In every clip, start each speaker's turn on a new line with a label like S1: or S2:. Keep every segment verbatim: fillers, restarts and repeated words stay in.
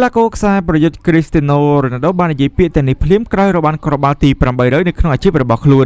S1: ឡាកូខ្សែប្រយុទ្ធគ្រីស្ទីណូរ៉ូណាល់ដូបាននិយាយពាក្យតែនេះភ្លាមក្រោយរបានក្របបាល់ទីប្រាំបីរយនៅក្នុងអាជីពរបស់ខ្លួន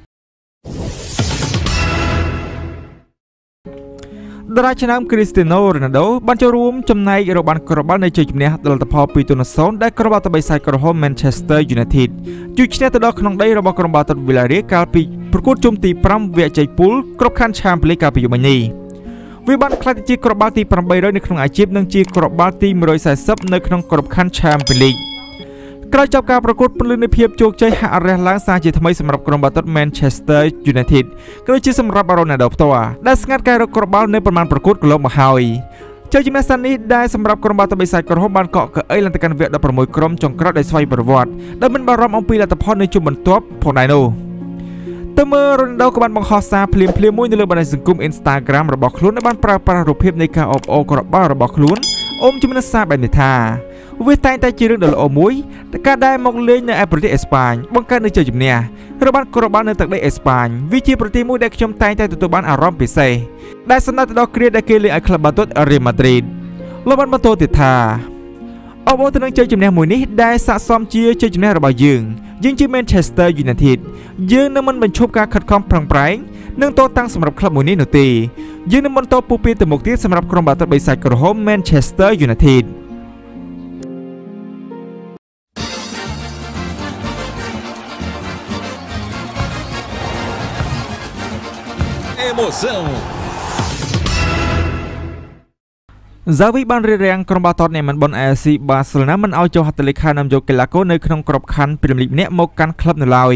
S1: តារាឆ្នាំគ្រីស្ទីណូរ៉ូណាល់ដូបានចូលរួមចំណែករបានក្របបាល់នៃជ័យជំនះលទ្ធផលពីទូនសូនដែលក្របបាល់ទៅបីសាច់ក្រហម Manchester United ជួយឈ្នះទៅដល់ក្នុងដីរបស់ក្រុមបាល់ទាត់ Villarreal កាលពីប្រកួតជុំទីប្រាំវគ្គជ័យពូលគ្រប់ខណ្ឌ Champions League កាលពីយប់មិញនេះវាបានក្លាយជាក្របបាល់ទីប្រាំបីរយនៅក្នុងអាជីពនិងជាក្របបាល់ទីមួយរយសែសិបនៅក្នុងគ្រប់ខណ្ឌ Champions League ក្រោយចប់ការប្រកួតពលិនភាពជោគជ័យហាក់រះឡើងសារជាថ្មីសម្រាប់ក្រុមបាល់ទាត់ Manchester United ក៏ដូចជាសម្រាប់ Ronaldo ផ្ទាល់ដែលស្ងាត់ការរកក្របបាល់នៅប្រមាណប្រកួតកន្លងមកហើយជ័យជំនះសានេះដែលសម្រាប់ក្រុមបាល់ទាត់បិសាចក្រហមបានកក់កៅអីឡើងទៅកាន់វគ្គដប់ប្រាំមួយក្រុមចុងក្រោយដោយស្វ័យប្រវត្តិដែលមិនបារម្ភអំពីលទ្ធផលនៃជុំបន្ទាប់ផងដែរនោះទៅមើល Ronaldo ក៏បានបង្ហោះសារភ្លាមៗមួយនៅលើបណ្ដាញសង្គម Instagram របស់ខ្លួនដែលបានប្រើប្រាស់រូបភាពនៃការអបអរក្របបាល់របស់ខ្លួនអមជំនះសារបែបនេះថាវាតែងតែជារឿងដ៏ល្អមួយការដែលមកលេងនៅឯប្រទេសអេស្ប៉ាញបង្កើតនូវជ័យជំនះរបានក្របបាល់នៅទឹកដីអេស្ប៉ាញវាជាប្រទេសមួយដែលខ្ញុំតែងតែទទួលបានអារម្មណ៍ពិសេសដែលសំដៅទៅដល់គ្រាដែលគេលេងឲ្យក្លឹបបាល់ទាត់ R.Madrid លោកបានបន្តទៀតថាអបអរទៅនឹងជ័យជំនះមួយនេះដែលស័ក្តិសមជាជ័យជំនះរបស់យើងយើងជា Manchester United យើងនឹងមិនបញ្ឈប់ការខិតខំប្រឹងប្រែងនឹងតតាំងសម្រាប់ក្លឹបមួយនេះនោះទេយើងនឹងបន្តពុះពៀទៅមុខទៀតសម្រាប់ក្រុមបាល់ទាត់បិសាចក្រហម Manchester United
S2: Emoção
S1: ហ្សាវីបានរៀបរៀងក្រុមបាល់ទាត់អ្នកមិនបន ép xê Barcelona មិនឲ្យចុះហត្ថលេខានាំយកកីឡាករនៅក្នុងក្របខ័ណ្ឌ Premier League ម្នាក់មកកាន់ក្លឹបនៅឡើយ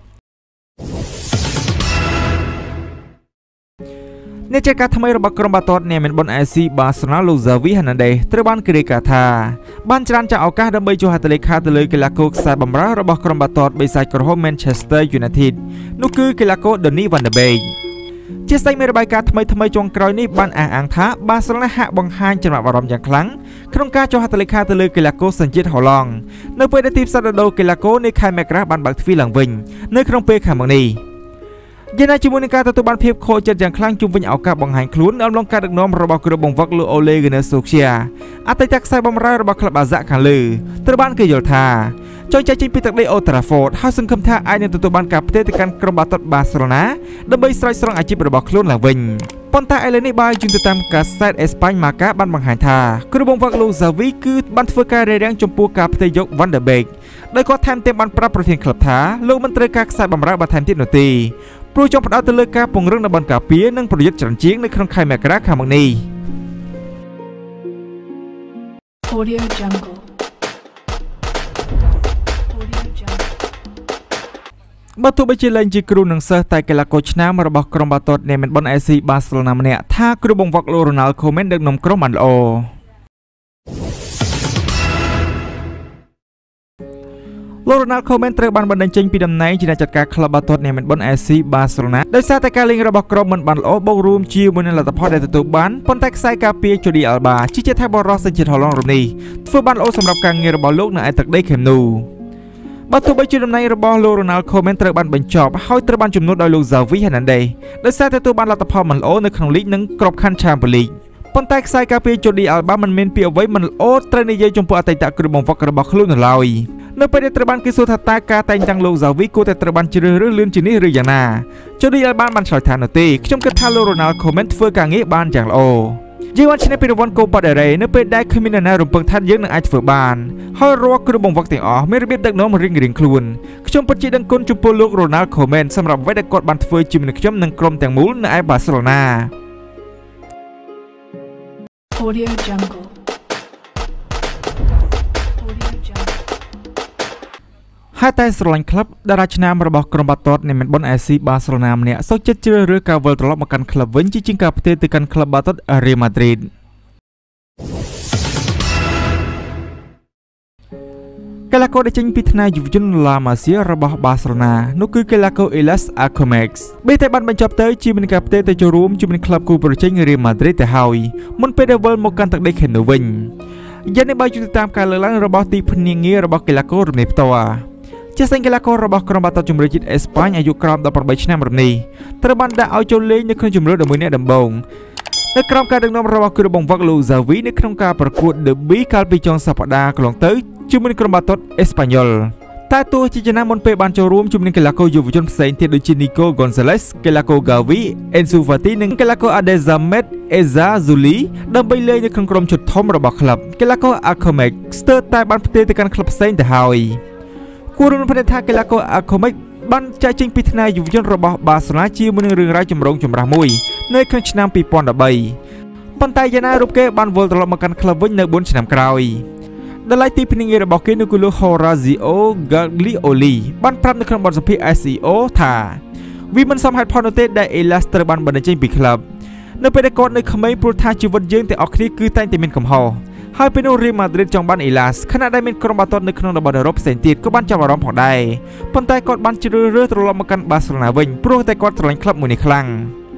S1: អ្នកចែកការថ្មីរបស់ក្រុមបាល់ទាត់អ្នកមិនបន ép xê Barcelona លោក Xavi Hernandez ត្រូវបានគេរាយការណ៍ថាបានច្រានចាក់ឱកាសដើម្បីចុះហត្ថលេខាទៅលើកីឡាករខ្សែបម្រើរបស់ក្រុមបាល់ទាត់បិសាចក្រហម Manchester United នោះគឺកីឡាករ Donny van de Beekជាស្ដេចមានរបាយការណ៍ថ្មីថ្មីចុងក្រោយនេះបានអះអាងថាបាសេឡូណាហាក់បង្ហាញចំណាប់អារម្មណ៍យ៉ាងខ្លាំងក្នុងការចុះហត្ថលេខាទៅលើកីឡាករសញ្ជាតិហូឡង់នៅពេលដែលទីផ្សារដូរកីឡាករនៃខែមករាបានបើកទ្វារឡើងវិញនៅក្នុងពេលខាងមុខនេះយ៉ាងណាជាមួយនឹងការទទួលបានភាពខូចចិត្តយ៉ាងខ្លាំងជុំវិញឱកាសបង្ហាញខ្លួនអំឡុងការដឹកនាំរបស់គ្រូបង្វឹកលោក Ole Gunnar Solskjaer អតីតខ្សែបម្រើរបស់ក្លឹបអាហ្សាក់ខាងលើត្រូវបានគេយល់ថាចុះចាច់ចេញពីទឹកដី Old Trafford ហើយសង្ឃឹមថាអាចនឹងទទួលបានការផ្ទេរទៅកាន់ក្រុមបាល់ទាត់ Barcelona ដើម្បីស្រោចស្រង់អាជីពរបស់ខ្លួនឡើងវិញប៉ុន្តែឥឡូវនេះបើយើងទៅតាមកាសែតអេស្ប៉ាញ Marca បានបង្ហាញថាគ្រូបង្វឹកលោក Xavi គឺបានធ្វើការរារាំងចំពោះការផ្ទេរយក Van de Beek ដោយគាត់ថែមទាំងបានប្រាប់ប្រធានក្លឹបថាលោកមិនត្រូវការខ្សែបម្រើបន្ថែមទៀតនោះទេព្រោះចង់ផ្ដោតទៅលើការពង្រឹងតំបន់ការពារនិងប្រយុទ្ធច្រើនជាងនៅក្នុងខែមករាខាងមុខនេះបើទោះបីជាលែងជាគ្រូនឹងសិស្សតែកីឡាករឆ្នាំរបស់ក្រុមបាល់ទាត់អ្នកមិនបន ép xê Barcelona ម្នាក់ថាគ្រូបង្វឹកលោក Ronaldo Koeman ដឹកនាំក្រុមបានល្អលោក Ronaldo Koeman ត្រូវបានបណ្តេញចេញពីតំណែងជាអ្នកចាត់ការក្លឹបបាល់ទាត់អ្នកមិនបន ép xê Barcelona ដោយសារតែការលេងរបស់ក្រុមមិនបានល្អបូករួមជាមួយនឹងលទ្ធផលដែលទទួលបានប៉ុន្តែខ្សែការពារ Jordi Alba ជាជាថាបរិសុទ្ធសញ្ជាតិហូឡង់រូបនេះធ្វើបានល្អសម្រាប់ការងាររបស់លោកនៅឯទឹកដី Camp Nouបើទោះបីជាតំណែងរបស់លោក Ronaldo Koeman ត្រូវបានបញ្ចប់ហើយត្រូវបានជំនួសដោយលោក Xavi Hernandez ដោយសារតែទទួលបានលទ្ធផលមិនល្អនៅក្នុងលីកនិងក្របខ័ណ្ឌ Champions League ប៉ុន្តែខ្សែការពារ Jordi Alba មិនមានពីអ្វីមិនល្អត្រូវនិយាយចំពោះអតីតគ្រូបង្វឹករបស់ខ្លួននៅឡើយនៅពេលដែលត្រូវបានគេសួរថាតើការតែងតាំងលោក Xavi គួរតែត្រូវបានជ្រើសរើសលឿនជាងនេះឬយ៉ាងណា Jordi Alba បានឆ្លើយថានោះទេខ្ញុំគិតថាលោក Ronaldo Koeman ធ្វើការងារបានយ៉ាងល្អយើងបានឈ្នះពីរង្វាន់ Copa del Rey នៅពេលដែលគ្មាននរណារំពឹងថាយើងនឹងអាចធ្វើបានហើយរាល់គ្រូបង្វឹកទាំងអស់មានរបៀបដឹកនាំរៀងៗខ្លួនខ្ញុំពិតជាដឹងគុណចំពោះលោក Ronaldo Koeman សម្រាប់អ្វីដែលគាត់បានធ្វើជាមួយនឹងខ្ញុំនិងក្រុមទាំងមូលនៅឯ Barcelona Audio Jungleហើយតែស្រឡាញ់ក្លឹបតារាឆ្នាំរបស់ក្រុមបាល់ទាត់អ្នកមិនបន ép xê Barcelona ម្នាក់សុខចិត្តជ្រើសរើសការវិលត្រឡប់មកកាន់ក្លឹបវិញជាជាងការផ្ទេរទៅកាន់ក្លឹបបាល់ទាត់ R.Madrid កីឡាករដែលចេញពីថ្នាក់យុវជន La Masia របស់ Barcelona នោះគឺកីឡាករ Acleda បីតែបានបញ្ចប់ទៅជាមួយនឹងការផ្ទេរទៅចូលរួមជាមួយនឹងក្លឹបគូប្រជែង R.Madrid ទៅហើយមុនពេលដែលវិលមកកាន់ទឹកដី Camp Nou វិញយ៉ាងនេះបើជួយតាមការលើកឡើងរបស់ទីភ្នាក់ងាររបស់កីឡាកររំនេះផ្ទាល់ជាសង្កីឡាកររបស់ក្រុមបាល់ទាត់ជម្រើសជាតិអេស្ប៉ាញអាយុក្រោមដប់ប្រាំបីឆ្នាំរំនេះត្រូវបានដាក់ឲ្យចូលលេងនៅក្នុងជម្រើសដ៏មួយនេះដំបូងនៅក្រោមការដឹកនាំរបស់គ្រូបង្វឹកលោក Xavi នៅក្នុងការប្រកួត Derby កាលពីចុងសប្តាហ៍កន្លងទៅជាមួយក្រុមបាល់ទាត់អេស្ប៉ាញ៉ុលតែទោះជាយ៉ាងណាមុនពេលបានចូលរួមជាមួយនឹងកីឡាករយុវជនផ្សេងទៀតដូចជា Nico Gonzalez កីឡាករ Gavi Ansu Fati និងកីឡាករ Adezamet Ezazuli ដើម្បីលេងនៅក្នុងក្រុមជុតធំរបស់ក្លឹបកីឡាករ Acleda ស្ទើរតែបានផ្ទេរទៅកាន់ក្លឹបផ្សេងទៅហើយគួររំលឹកថាកីឡាករ Acleda បានចាក់ចេញពីថ្នាក់យុវជនរបស់ Barcelona ជាមួយនឹងរឿងរ៉ាវចម្រូងចម្រាសមួយនៅក្នុងឆ្នាំ ពីរពាន់ដប់បី ប៉ុន្តែយ៉ាងណារូបគេបានវិលត្រឡប់មកកាន់ក្លឹបវិញនៅ បួន ឆ្នាំក្រោយដែលឡៃទីភ្នាក់ងាររបស់គេនៅគឺលោក Horacio Gaglioli បានប្រាប់នៅក្នុងបទសម្ភាសន៍ S E O ថាវាមិនសមហេតុផលនោះទេដែល Elas ត្រូវបានបណ្តេញចេញពីក្លឹបនៅពេលដែលគាត់នៅក្មេងព្រោះថាជីវិតយើងទាំងអស់គ្នាគឺតែងតែមានកំហុសហើយពេលនោះ R.Madrid ចង់បាន Elas ខណៈដែលមានក្រុមបាល់ទាត់នៅក្នុងតំបន់អឺរ៉ុបផ្សេងទៀតក៏បានចាប់អារម្មណ៍ផងដែរប៉ុន្តែគាត់បានជ្រើសរើសត្រឡប់មកកាន់ Barcelona វិញព្រោះតែគាត់ស្រឡាញ់ក្លឹបមួយនេះខ្លាំង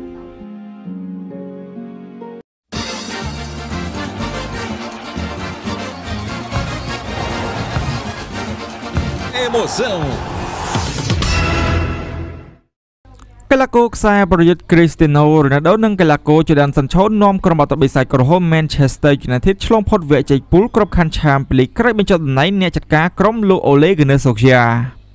S1: កីឡាករខ្សែប្រយុទ្ធ Cristiano Ronaldo និងកីឡាករ Jadon Sancho នាំក្រុមបាល់ទាត់បិសាចក្រហម Manchester United ឆ្លងផុតវគ្គជ័យពុលក្របខ័ណ្ឌ Champions League ក្រោយបញ្ចុះតំណែងអ្នកចាត់ការក្រុមលោក Ole Gunnar Solskjaer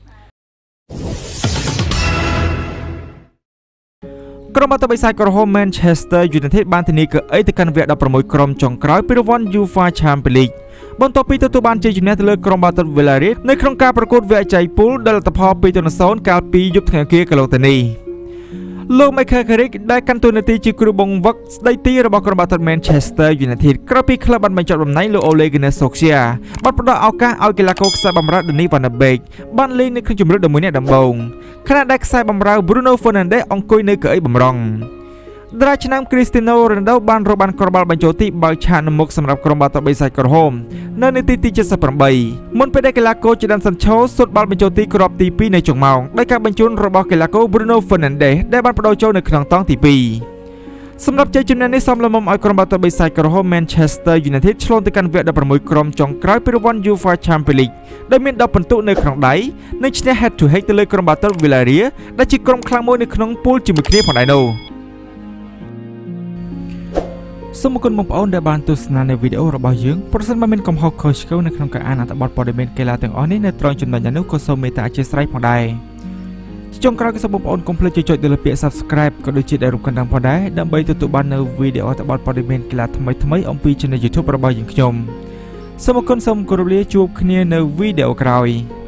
S1: ក្រុមបាល់ទាត់បិសាចក្រហម Manchester United បានធានាកៅអីទៅកាន់វគ្គដប់ប្រាំមួយក្រុមចុងក្រោយពីរង្វាន់ UEFA Champions League បន្ទាប់ពីទទួលបានជ័យជំនះទៅលើក្រុមបាល់ទាត់ Villarreal នៅក្នុងការប្រកួតវគ្គជ័យពុលដែលលទ្ធផល ពីរទៅនصفر កាលពីយប់ថ្ងៃអង្គារកន្លងទៅនេះលោក Michael Carrick ដែលកាន់តួនាទីជាគ្រូបង្វឹកស្ដីទីរបស់ក្រុមបាល់ទាត់ Manchester United ក្រោយពីក្លឹបបានបញ្ចុះតំណែងលោក Ole Gunnar Solskjaer បានផ្ដល់ឱកាសឲ្យកីឡាករខ្សែបម្រើ Donny van de Beek បានលេងនៅក្នុងជម្រើសមួយអ្នកដំបូងខណៈដែលខ្សែបម្រើ Bruno Fernandes អង្គុយនៅកៅអីបម្រុងតារាឆ្នាំ Cristiano Ronaldo បានរកបានក្របបាល់បញ្ចូលទីបើកឆាកនៅមុខសម្រាប់ក្រុមបាល់ទាត់បិសាចក្រហមនៅនាទីទី เจ็ดสิบแปด មុនពេលដែលកីឡាករ Jadon Sancho សុទ្ធបាល់បញ្ចូលទីគ្រាប់ទី ពីរ នៅចុងម៉ោងដោយការបញ្ជូនរបស់កីឡាករ Bruno Fernandes ដែលបានបដូរចូលនៅក្នុងតង់ទី ពីរ សម្រាប់ជ័យជំនះនេះសមល្មមឲ្យក្រុមបាល់ទាត់បិសាចក្រហម Manchester United ឆ្លងទៅកាន់វគ្គដប់ប្រាំមួយក្រុមចុងក្រោយពីរង្វាន់ UEFA Champions League ដែលមានដប់ពិន្ទុនៅក្នុងដៃនិងឈ្នះ head to head ទៅលើក្រុមបាល់ទាត់ Villarreal ដែលជាក្រុមខ្លាំងមួយនៅក្នុងពូលជាមួយគ្នាផងដែរនោះសូមអរគុណបងប្អូនដែលបានទស្សនានៅវីដេអូរបស់យើងប្រសិនបើមានកំហុសខុសឆ្គងនៅក្នុងការអានអត្ថបទព័ត៌មានកីឡាទាំងអស់នេះនៅត្រង់ចំណុចណានោះក៏សូមមេត្តាអធិស្ឋានផងដែរចុងក្រោយក៏សូមបងប្អូនកុំភ្លេចចុចលើពាក្យ Subscribe ក៏ដូចជាដែលរូបកណ្ដឹងផងដែរដើម្បីទទួលបាននៅវីដេអូអត្ថបទព័ត៌មានកីឡាថ្មីៗអំពី Channel YouTube របស់យើងខ្ញុំសូមអរគុណសូមគោរពលាជួបគ្នានៅវីដេអូក្រោយ